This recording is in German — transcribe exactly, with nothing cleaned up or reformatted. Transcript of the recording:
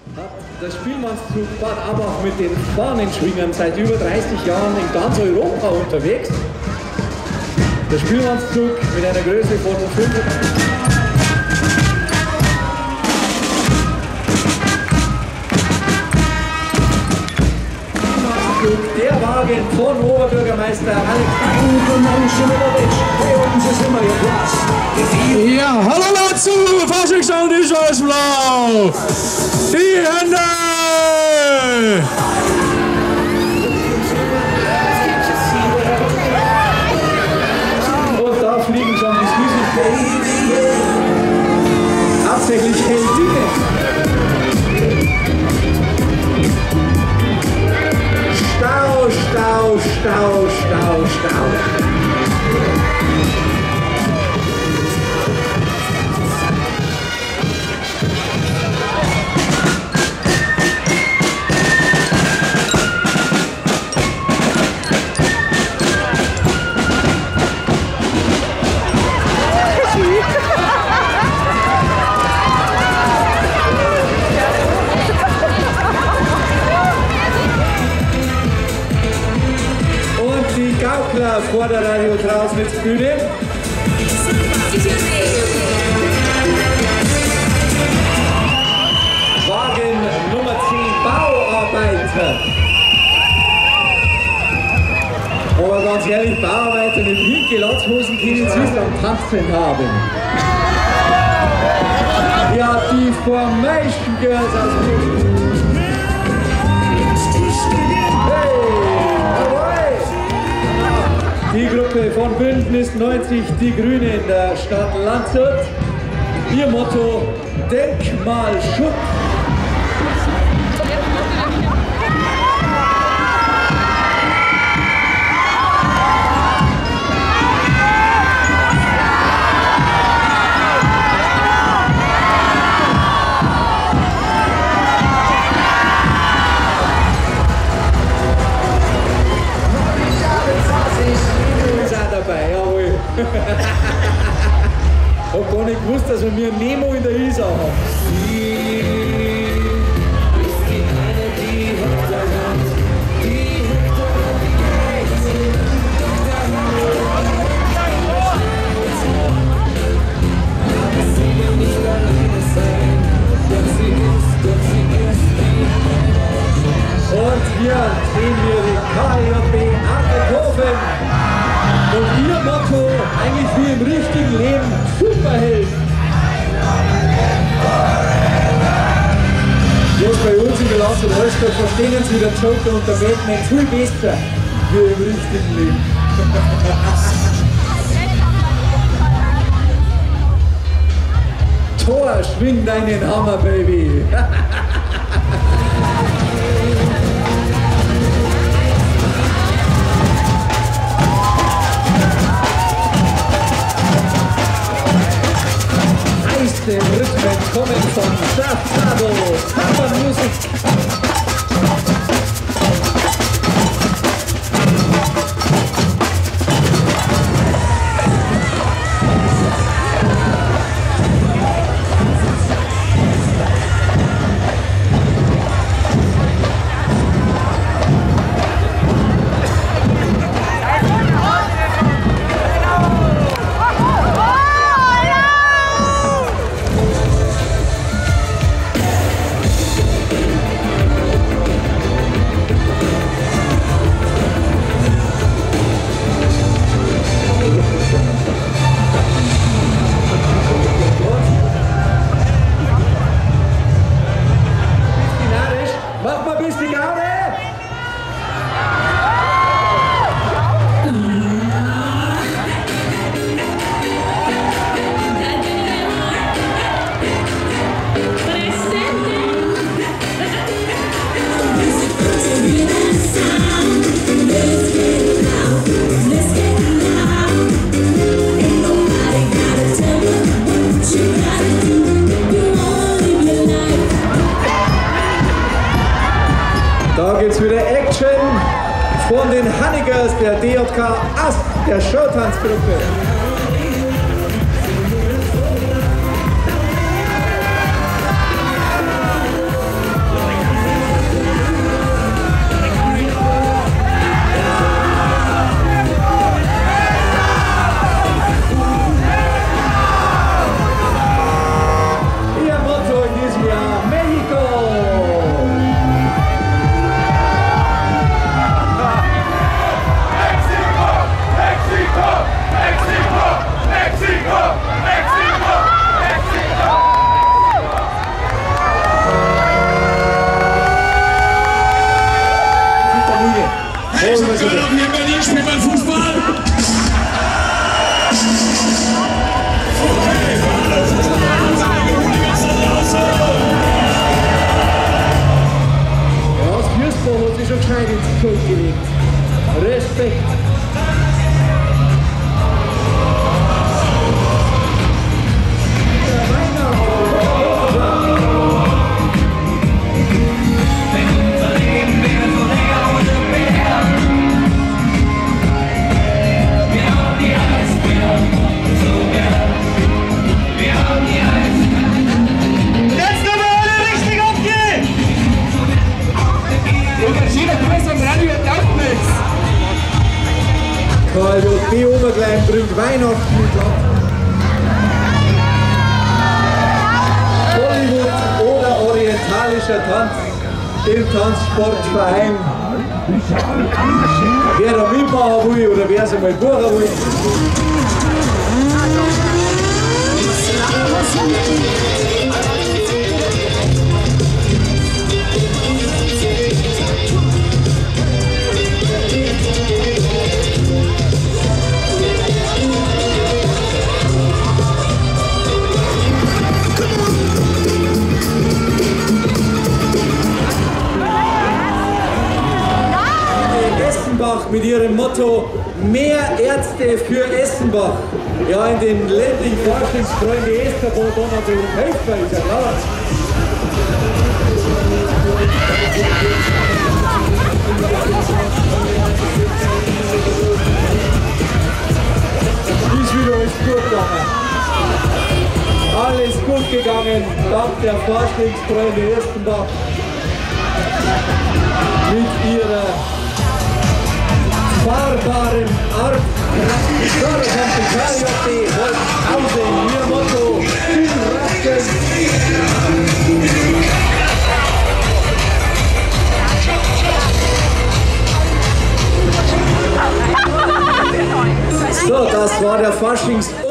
hat das Spielmannszug Bad Abbach mit den Fahnenschwingern seit über dreißig Jahren in ganz Europa unterwegs. Der Spielmannszug mit einer Größe von fünf. Der Wagen von Oberbürgermeister Alex Ja, hallo dazu, Faschingstand ist alles blau. Die Hände! Und da fliegen schon die Süßigkeiten. Hauptsächlich Heldinnen. Stau, Stau, Stau, Stau, Stau. Gaukler vor der Radio draußen ins Bühne. Wagen Nummer zehn, Bauarbeiter. Aber ganz ehrlich, Bauarbeiter mit pinke Latzhosen können sie am Tanzen haben. Ja, die Formation Girls aus München. Die Gruppe von Bündnis neunzig Die Grünen der Stadt Landshut. Ihr Motto: Denkmalschutz. Ich hab gar nicht gewusst, dass wir Nemo in der Isar haben. Und hier sehen wir die K J B Ankerhofen. Und ihr Motto, eigentlich wie im richtigen Leben, Superheld. Jetzt bei uns in der Landshut Rostock verstehen Sie den Joker und der Batman viel besser wie im richtigen Leben. Thor, schwing deinen Hammer, Baby. Den Rhythmen kommen von Safado, Hammer Music. Da gibt's wieder Action von den Honeygirls der D J K Ast, der Showtanzgruppe. hier in Berlin spielt man Fußball. Ja, das Fußball hat sich schon gescheit ins Pult gelegt. Respekt. Karl J B. Oberglein bringt Weihnachten mit Land. Bollywood oder orientalischer Tanz im Tanzsportverein. Wer da mitmachen will oder wer es einmal buchen will. Mit ihrem Motto mehr Ärzte für Essenbach. Ja, in den ländlichen Forschungsfreunde Esterbot und natürlich helfen, ist ja klar. Ist wieder alles gut gegangen. Alles gut gegangen, dank der Forschungsfreunde Essenbach. Mit ihrer barbaren Art. So, da kommt die Karl J B. Holzhausen, ihr Motto, in Racken. So, das war der Faschings